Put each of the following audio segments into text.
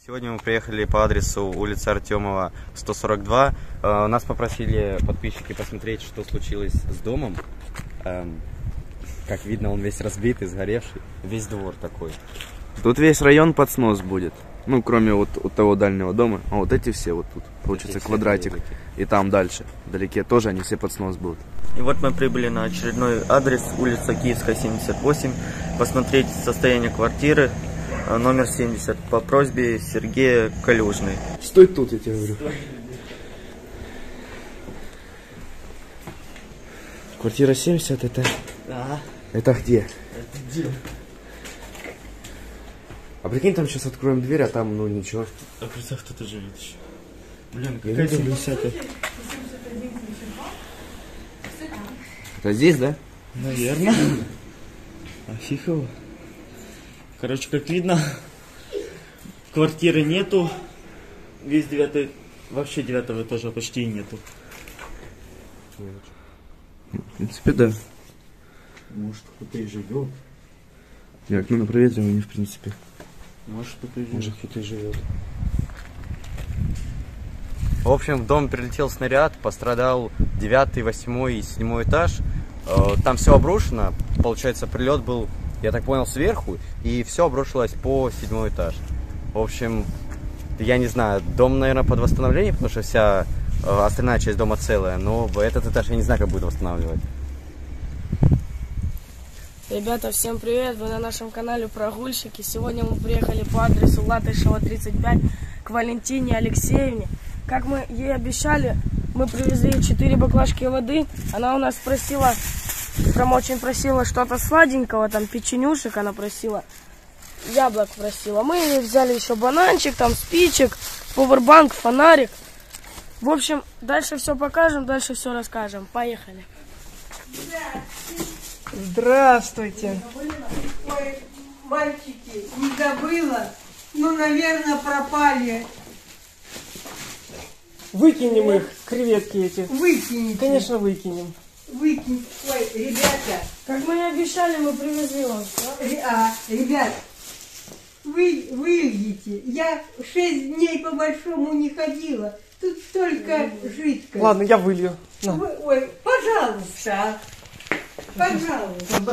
Сегодня мы приехали по адресу улица Артемова, 142. Нас попросили подписчики посмотреть, что случилось с домом. Как видно, он весь разбитый, сгоревший. Весь двор такой. Тут весь район под снос будет. Ну, кроме вот того дальнего дома. А вот эти все вот тут. Получится эти квадратик. И там дальше, вдалеке, тоже они все под снос будут. И вот мы прибыли на очередной адрес, улица Киевская, 78. Посмотреть состояние квартиры, номер 70, по просьбе Сергея Калюжный. Стой тут, я тебе говорю. Квартира 70 это... Да. Это где? Это где? А прикинь, там сейчас откроем дверь, а там, ну, ничего. А представь, кто-то живет еще. Блин, Я какая не 70-я? Это здесь, да? Наверное. А фиг его. Короче, как видно, квартиры нету. Весь 9-й, вообще 9-го этажа почти нету. В принципе, да. Может, кто-то и живет. Нет, ну на проветривании, в принципе. Может, кто-то и живет. Может, кто-то и живет. В общем, в дом прилетел снаряд, пострадал 9, 8 и 7 этаж. Там все обрушено. Получается, прилет был, я так понял, сверху, и все обрушилось по 7 этаж. В общем, я не знаю, дом, наверное, под восстановление, потому что вся остальная часть дома целая, но этот этаж я не знаю, как будет восстанавливать. Ребята, всем привет! Вы на нашем канале Прогульщики. Сегодня мы приехали по адресу Латышева, 35 к Валентине Алексеевне. Как мы ей обещали, мы привезли 4 баклажки воды. Она у нас просила, прям очень просила что-то сладенького, там печенюшек она просила, яблок просила. Мы ей взяли еще бананчик, там спичек, пауэрбанк, фонарик. В общем, дальше все покажем, дальше все расскажем. Поехали! Здравствуйте. Ой, мальчики, не забыла? Ну, наверное, пропали. Выкинем их, креветки эти. Выкинете. Конечно, выкинем. Выкинь. Ой, ребята. Как мы и обещали, мы привезли вам. Ребят, вы выйдите. Я 6 дней по большому не ходила. Тут столько жидкости. Ладно, я вылью. На. Ой, пожалуйста. Пожалуйста.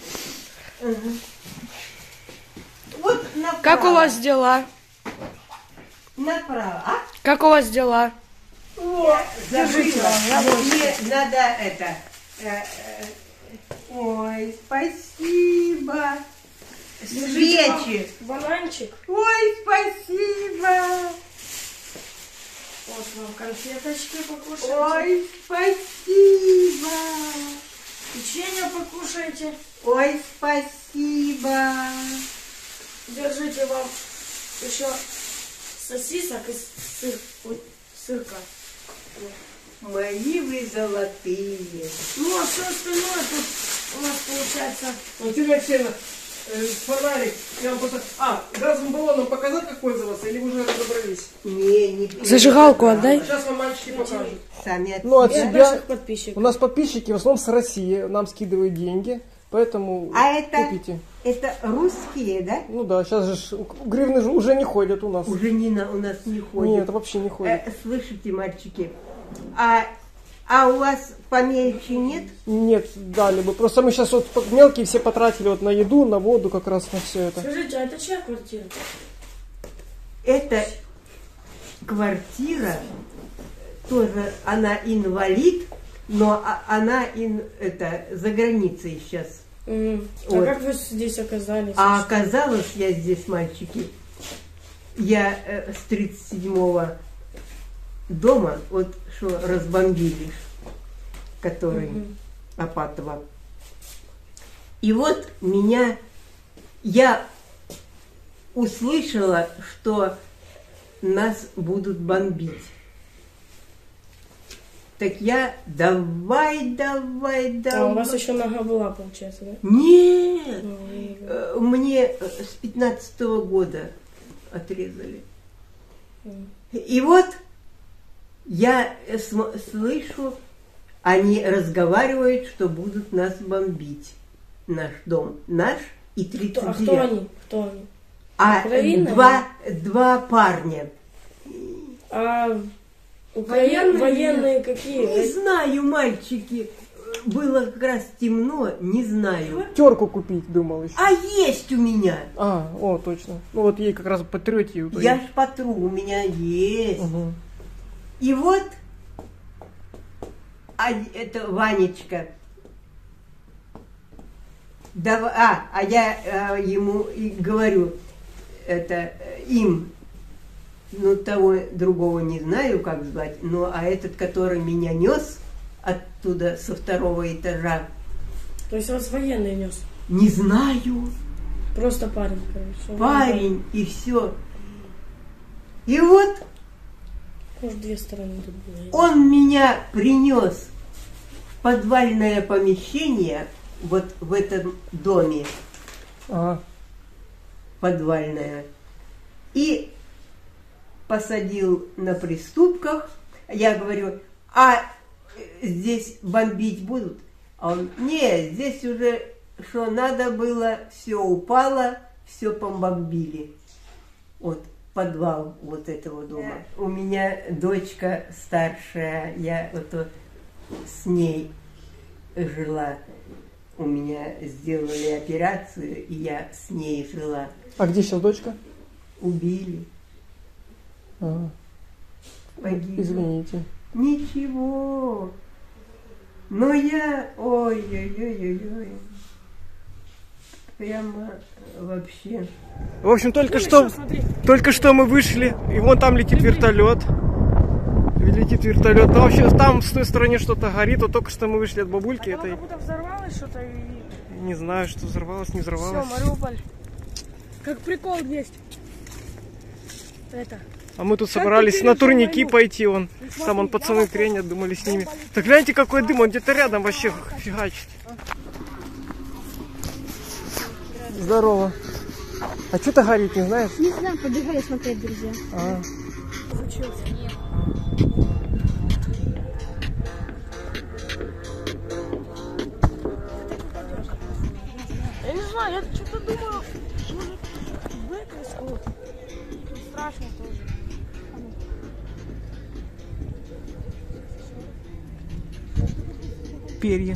Вот направо. Как у вас дела? Направо. А? Как у вас дела? О, Держите, забыла. Мне надо это. Ой, спасибо. Свечи. Бананчик. Ой, спасибо. Вот вам конфеточки покушайте. Ой, спасибо. Печенье покушайте. Ой, спасибо. Держите вам еще сосисок и сырка. Мои вы золотые. Ну, а все остальное тут у нас получается. Валентина Алексеевна, фонарик, я вам просто... газовым баллоном показать, как пользоваться, или вы уже разобрались? Не. Зажигалку отдай. Сейчас вам мальчики покажут. Сами от Ну, от Для себя... наших подписчиков. У нас подписчики в основном с России, нам скидывают деньги, поэтому купите. это русские, да? Ну да, сейчас же гривны уже не ходят у нас. Уже у нас не ходят. Нет, вообще не ходят. Слышите, мальчики, а у вас помельче нет? Нет, дали бы. Просто мы сейчас вот мелкие все потратили вот на еду, на воду, как раз на все это. Скажите, а это чья квартира? Это квартира, тоже она инвалид, но она за границей сейчас. А Вот. как вы здесь оказались? А оказалось, я здесь, мальчики, я с 37-го дома, вот что разбомбили, который Апатова. И вот я услышала, что нас будут бомбить. Так я давай. А у вас еще нога была, получается, да? Нет, мне с 15-го года отрезали. И вот я слышу, они разговаривают, что будут нас бомбить. Наш дом. Наш и 39. А кто они? А Украина? два парня. А военные какие? Не знаю, мальчики. Было как раз темно, не знаю. Терку купить думал еще. А есть у меня. О, точно. Ну вот ей как раз потрете. Вот Я ж потру, у меня есть. Угу. И вот, это Ванечка. Я ему и говорю, это им, ну того другого не знаю, как звать, а этот, который меня нес оттуда со второго этажа. То есть вас военный нес? Не знаю. Просто парень, короче. Парень, и все. И вот Может, две стороны тут было. он меня принес в подвальное помещение, вот в этом доме, Ага. подвальное, и посадил на приступках. Я говорю, а здесь бомбить будут? А он, нет, здесь уже что надо было, все упало, все побомбили. Вот подвал вот этого дома. У меня дочка старшая, я вот с ней жила. У меня сделали операцию, и я с ней жила. А где сейчас дочка? Убили, Ага. погибли. Извините. Ничего. Но я, ой-ой-ой-ой-ой. Прямо вообще. В общем, только Ну, что еще смотри. мы вышли, и вон там летит вертолет. Летит вертолет. Там вообще там с той стороны что-то горит. Вот только что мы вышли от бабульки Оно этой. как будто взорвалось что-то и... Не знаю, что взорвалось, не взорвалось. Все, Мариуполь. Как прикол есть. Это. А мы тут Как собрались ты на пережил турники войну? пойти, вон. смотри, Там он пацаны я тренят, думали с ними. Так гляньте, какой дым, он где-то рядом вообще фигачит. Здорово. А что-то горит, не знаешь? Не знаю, побегали смотреть, друзья. А. Я не знаю, я что-то думаю, может, вытряску. Страшно тоже. Перья.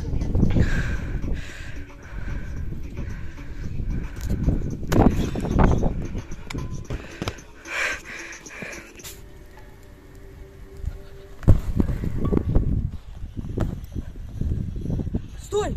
Стой!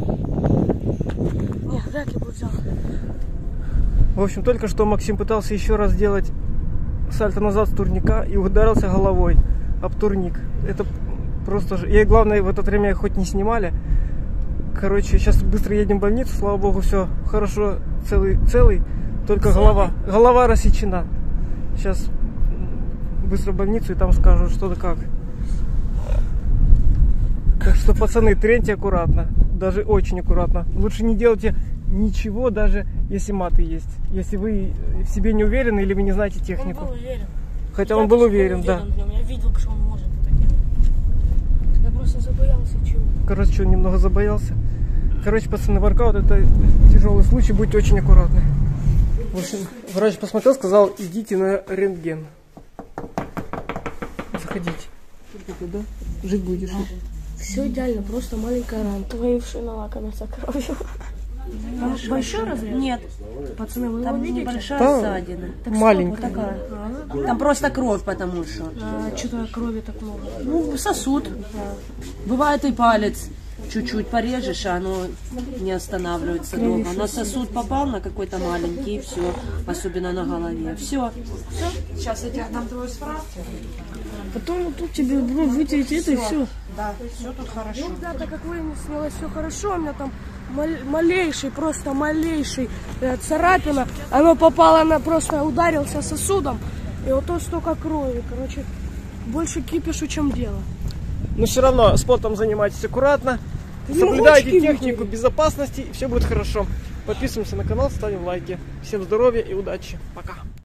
Нет, вряд ли бы взял. В общем, только что Максим пытался еще раз сделать сальто назад с турника и ударился головой об турник. Это просто же... И главное, в это время хоть не снимали. Короче, сейчас быстро едем в больницу, слава богу, все хорошо, целый, только голова рассечена. Сейчас быстро в больницу и там скажут, что да как. Так что, пацаны, треньте аккуратно, даже очень аккуратно. Лучше не делайте ничего, даже если маты есть. Если вы в себе не уверены или вы не знаете технику. Он был уверен. Хотя Я он был тоже уверен, да. в нем. Я видел, что он может это делать. Я просто забоялся чего-то. Короче, он немного забоялся. Короче, пацаны, воркаут это тяжелый случай, будьте очень аккуратны. В общем, врач посмотрел, сказал, идите на рентген. Заходите. Да? Жить будешь. Все идеально, просто маленькая ранка, воевшая на лакомиться кровью. Большой разрез? Нет. Пацаны, вы его Там видите? небольшая Да, ссадина. маленькая. Вот такая. Там просто кровь, потому что. Что-то крови так много. Ну, сосуд. Бывает и палец. Чуть-чуть порежешь, а оно не останавливается долго. Но сосуд попал на какой-то маленький, и все. Особенно на голове. Все. Сейчас я тебе отдам твою справку. Потом вот тут тебе вытереть это и все. Да, все тут хорошо. Ну да, так как выяснилось, все хорошо, у меня там малейший, просто малейший царапина. Оно попало, она просто ударился сосудом. И вот то столько крови. Короче, больше кипишу, чем дело. Но все равно спортом занимайтесь аккуратно. Соблюдайте технику безопасности, и все будет хорошо. Подписываемся на канал, ставим лайки. Всем здоровья и удачи. Пока.